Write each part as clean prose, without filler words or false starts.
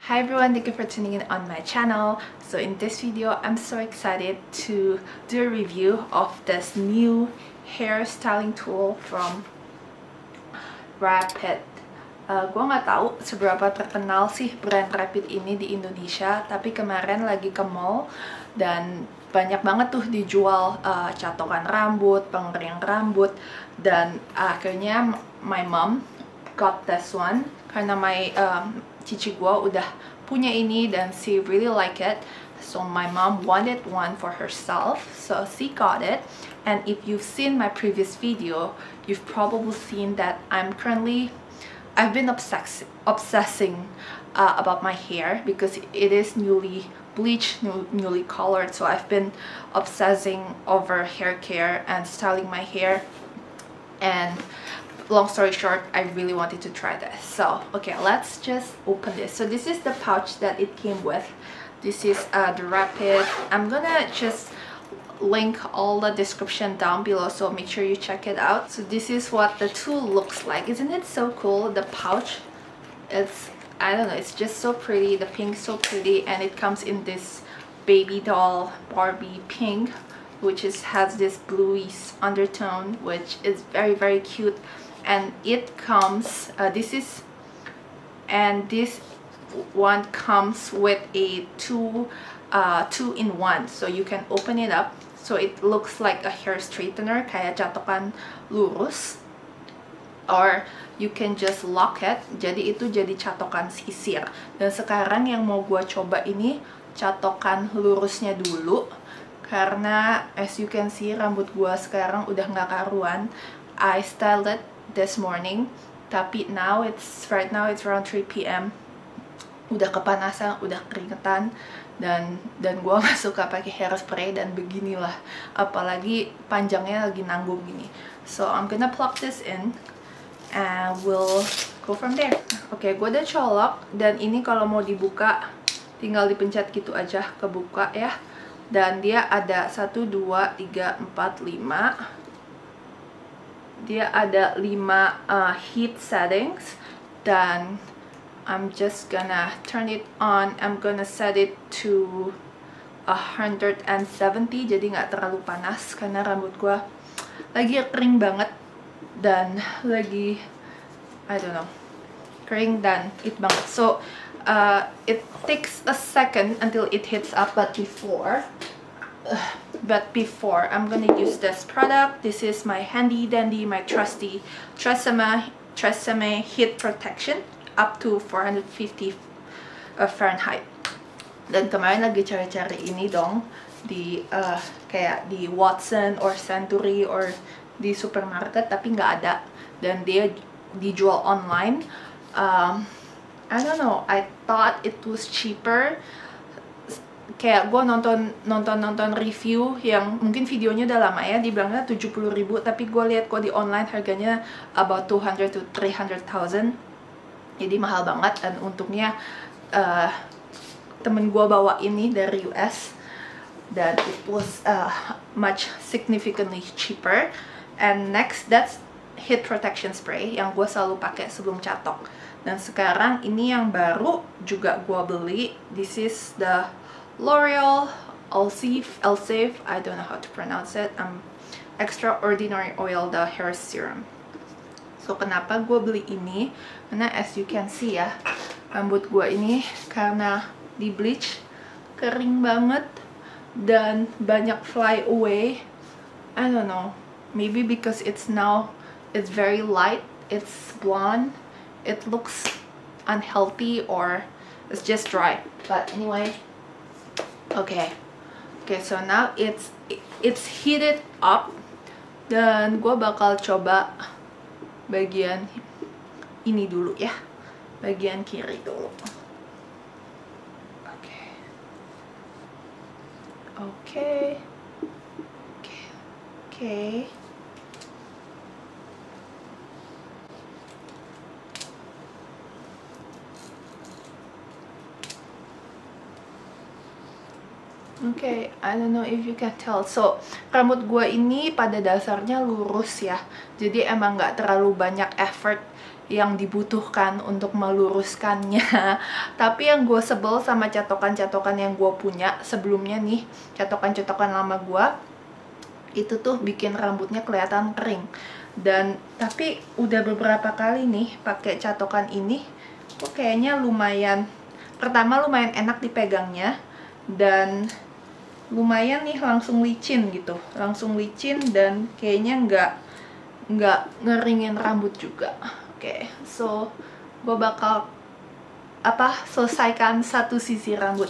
Hi everyone, thank you for tuning in on my channel. So in this video, I'm so excited to do a review of this new hair styling tool from Rapid. Gue nggak tahu seberapa terkenal sih brand Rapid ini di Indonesia, tapi kemarin lagi ke mall dan banyak banget tuh dijual catokan rambut, pengering rambut, dan akhirnya my mom got this one karena cici gue udah punya ini dan she really like it, so my mom wanted one for herself, so she got it. And if you've seen my previous video, you've probably seen that I've been obsessing about my hair because it is newly bleached, newly colored, so I've been obsessing over hair care and styling my hair. And long story short, I really wanted to try this. So okay, let's just open this. So this is the pouch that it came with. This is the Rapid. I'm gonna just link all the description down below, so make sure you check it out. So this is what the tool looks like. Isn't it so cool? The pouch, I don't know, it's just so pretty. The pink is so pretty, and it comes in this baby doll Barbie pink, which has this bluey undertone, which is very cute. And it comes this one comes with a two-in-one, so you can open it up, so it looks like a hair straightener kayak catokan lurus, or you can just lock it, jadi itu jadi catokan sisir. Dan sekarang yang mau gua coba ini catokan lurusnya dulu, karena as you can see rambut gua sekarang udah nggak karuan. I styled it this morning, tapi right now it's around 3 PM. Udah kepanasan, udah keringetan, dan gua gak suka pakai hairspray dan beginilah, apalagi panjangnya lagi nanggung gini. So I'm gonna plug this in and we'll go from there. Oke, gua udah colok, dan ini kalau mau dibuka tinggal dipencet gitu aja, kebuka ya. Dan dia ada 1, 2, 3, 4, 5. Dia ada 5 heat settings, dan I'm just gonna turn it on. I'm gonna set it to 170, jadi nggak terlalu panas karena rambut gua lagi kering banget dan lagi I don't know, kering dan it banget. So it takes a second until it heats up, but before I'm gonna use this product. This is my handy dandy, my trusty Tresemme heat protection up to 450 Fahrenheit. Dan kemarin lagi cari-cari ini dong di kayak di Watson or Century or di supermarket, tapi nggak ada, dan dia dijual online. I don't know, I thought it was cheaper. Kayak gue nonton review yang mungkin videonya udah lama ya, dibilangnya 70.000, tapi gue lihat kok di online harganya about 200 to 300,000, jadi mahal banget. Dan untungnya temen gue bawa ini dari US, dan it was much significantly cheaper. And next, that's heat protection spray yang gue selalu pakai sebelum catok. Dan sekarang ini yang baru juga gue beli. This is the L'Oreal Elseve, I don't know how to pronounce it, Extraordinary Oil, the hair serum. So kenapa gue beli ini? Karena as you can see ya, rambut gue ini karena di bleach kering banget dan banyak fly away. I don't know, maybe because it's very light, it's blonde, it looks unhealthy, or it's just dry. But anyway, okay, so now it's heated up, dan gue bakal coba bagian ini dulu ya, bagian kiri dulu. Okay. Okay, I don't know if you can tell. So, rambut gue ini pada dasarnya lurus ya. Jadi emang nggak terlalu banyak effort yang dibutuhkan untuk meluruskannya. Tapi yang gue sebel sama catokan-catokan yang gue punya sebelumnya nih, catokan-catokan lama gue, itu tuh bikin rambutnya kelihatan kering. Dan tapi udah beberapa kali nih pakai catokan ini, kok kayaknya lumayan, pertama lumayan enak dipegangnya, dan lumayan nih langsung licin gitu, langsung licin, dan kayaknya nggak ngeringin rambut juga. Oke, so gue bakal selesaikan satu sisi rambut.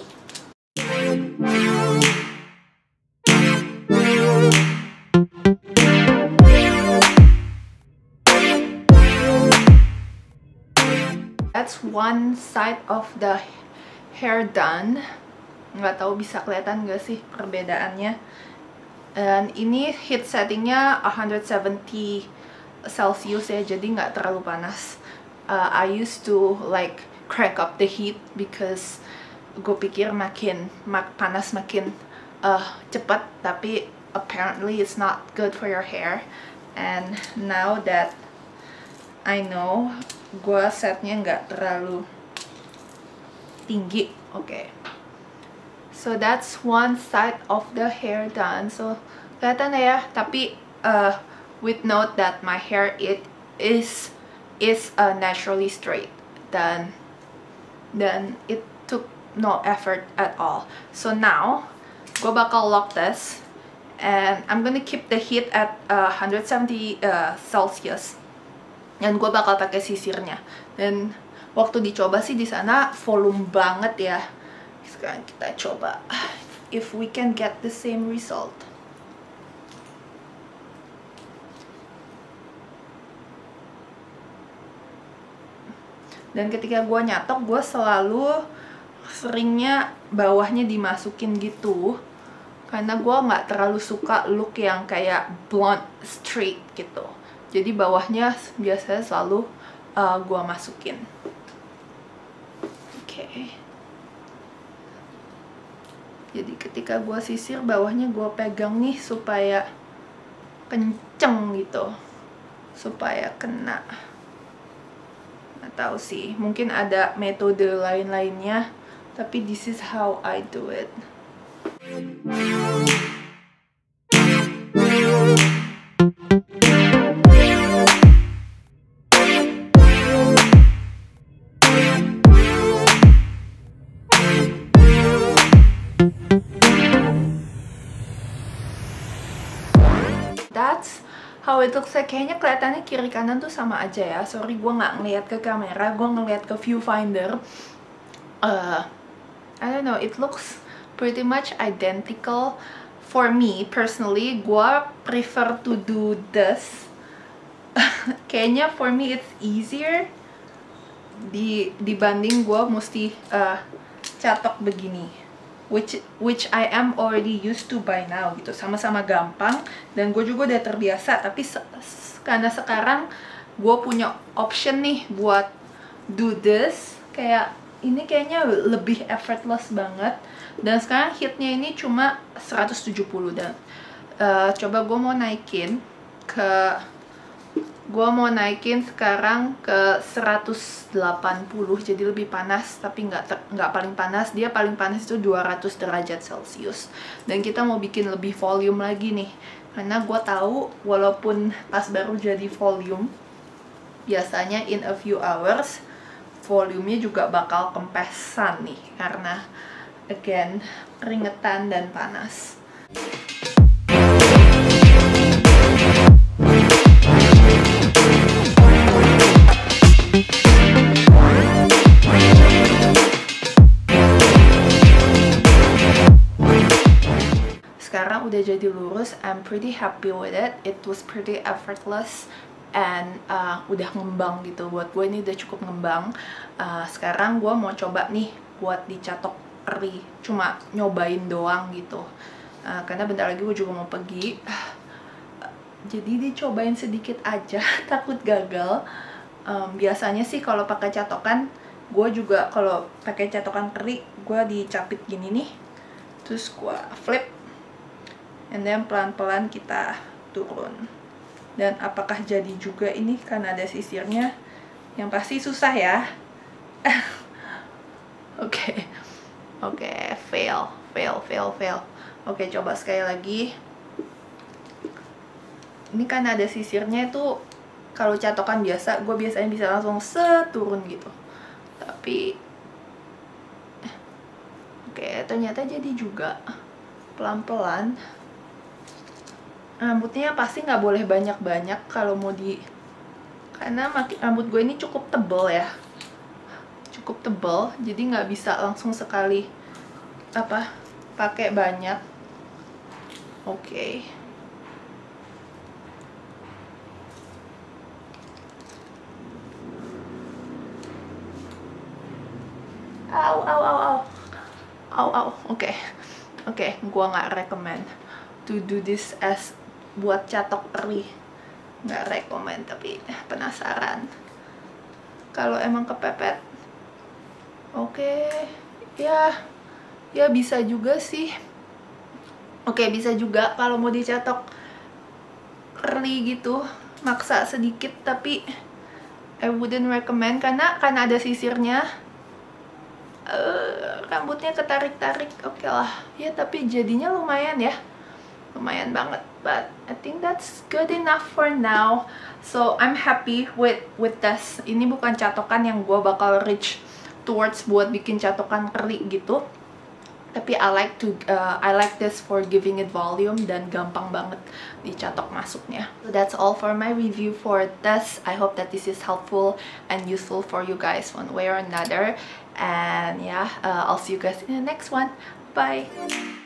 That's one side of the hair done. Nggak tahu bisa kelihatan nggak sih perbedaannya. Dan ini heat settingnya 170 Celsius ya, jadi nggak terlalu panas. I used to like crank up the heat because gue pikir makin panas makin cepat, tapi apparently it's not good for your hair. And now that I know, gue setnya nggak terlalu tinggi. Okay. So that's one side of the hair done. So kelihatan ya, tapi with note that my hair is naturally straight, dan it took no effort at all. So now gue bakal lock this, and I'm gonna keep the heat at 170 Celsius, dan gue bakal pakai sisirnya. Dan waktu dicoba sih di sana volume banget ya. Sekarang kita coba if we can get the same result. Dan ketika gue nyatok, gue selalu seringnya bawahnya dimasukin gitu, karena gue nggak terlalu suka look yang kayak blonde straight gitu. Jadi bawahnya biasanya selalu gue masukin. Oke. Jadi ketika gue sisir, bawahnya gue pegang nih supaya kenceng gitu, supaya kena. Nggak tahu sih, mungkin ada metode lain-lainnya, tapi this is how I do it. That's how it looks like. Kayaknya kelihatannya kiri kanan tuh sama aja ya. Sorry, gue nggak ngeliat ke kamera, gue ngeliat ke viewfinder. I don't know, it looks pretty much identical. For me personally, gue prefer to do this. Kayaknya for me it's easier dibanding gue mesti catok begini. Which I am already used to by now gitu, sama-sama gampang, dan gue juga udah terbiasa. Tapi karena sekarang gue punya option nih buat do this, kayak ini kayaknya lebih effortless banget. Dan sekarang heatnya ini cuma 170, dan coba gue mau naikin sekarang ke 180, jadi lebih panas, tapi nggak paling panas. Dia paling panas itu 200 derajat Celcius. Dan kita mau bikin lebih volume lagi nih, karena gue tahu walaupun pas baru jadi volume, biasanya in a few hours volumenya juga bakal kempesan nih, karena again keringetan dan panas. Sekarang udah jadi lurus, I'm pretty happy with it. It was pretty effortless and udah ngembang gitu. Buat gue ini udah cukup ngembang. Sekarang gue mau coba nih buat dicatok eri, cuma nyobain doang gitu. Karena bentar lagi gue juga mau pergi. Jadi dicobain sedikit aja, takut gagal. Biasanya sih kalau pakai catokan, gue juga kalau pakai catokan eri, gue dicapit gini nih, terus gue flip, and then pelan-pelan kita turun. Dan apakah jadi juga ini karena ada sisirnya? Yang pasti susah ya. Oke, fail. Oke, coba sekali lagi. Ini kan ada sisirnya itu, kalau catokan biasa, gue biasanya bisa langsung seturun gitu. Tapi, oke, ternyata jadi juga. Pelan-pelan. Rambutnya pasti nggak boleh banyak-banyak kalau mau karena rambut gue ini cukup tebal ya. Cukup tebal, jadi nggak bisa langsung sekali pakai banyak. Oke. Au. Oke, gua nggak recommend to do this as buat catok eri. Nggak recommend, tapi penasaran. Kalau emang kepepet, oke, ya bisa juga sih. Oke, bisa juga kalau mau dicatok curly gitu, maksa sedikit, tapi I wouldn't recommend karena ada sisirnya. Rambutnya ketarik-tarik, oke lah ya, tapi jadinya lumayan ya, lumayan banget. But I think that's good enough for now, so I'm happy with this. Ini bukan catokan yang gue bakal reach towards buat bikin catokan curly gitu, tapi I like this for giving it volume dan gampang banget dicatok masuknya. So that's all for my review for this. I hope that this is helpful and useful for you guys one way or another. And yeah, I'll see you guys in the next one. Bye!